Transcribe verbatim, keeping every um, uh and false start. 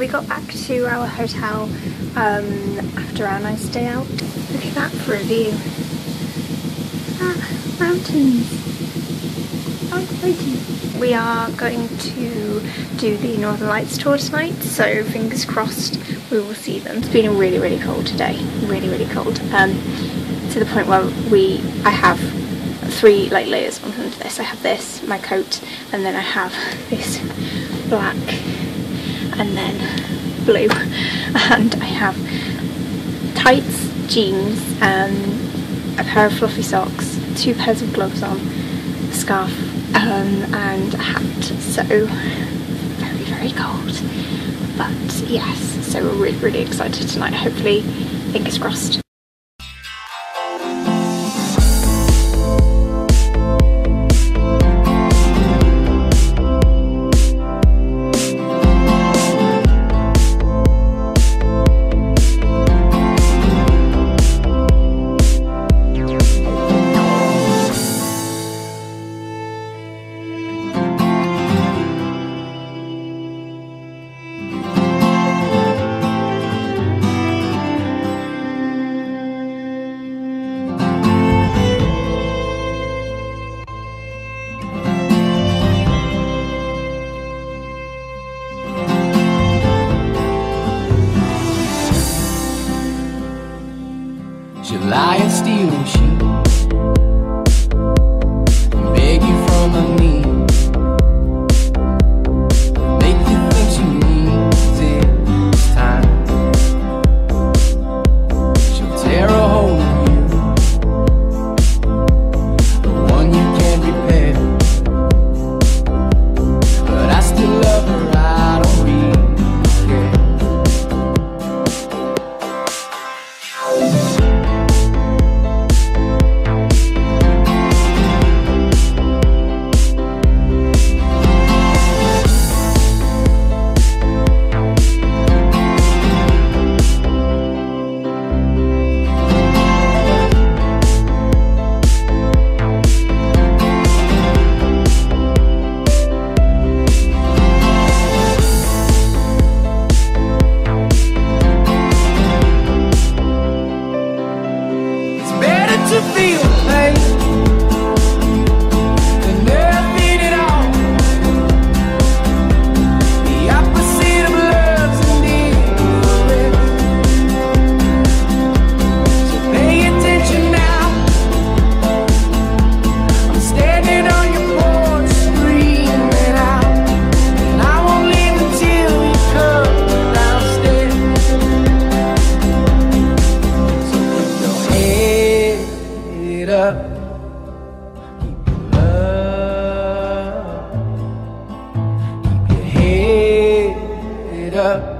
we got back to our hotel um, after our nice day out. Look at that for a view. Ah, mountains. How exciting. We are going to do the Northern Lights tour tonight, so fingers crossed we will see them. It's been really, really cold today. Really, really cold. Um, to the point where we, I have three like layers on under this. I have this, my coat, and then I have this black and then blue, and I have tights, jeans, um, a pair of fluffy socks, two pairs of gloves on, a scarf, um, and a hat. So very, very cold, but yes, so we're really, really excited tonight. Hopefully, fingers crossed. Lie and steal and cheat and beg you from her knee, make you think she needs it this time. She'll tear a hole in you, the one you can't repair, but I still love her, I don't really care. To feel pain and nothing at all. The opposite of love's indifference. So pay attention now. I'm standing on your porch screaming out, and I won't leave until you come downstairs. So put your head up, keep your love, keep your head up.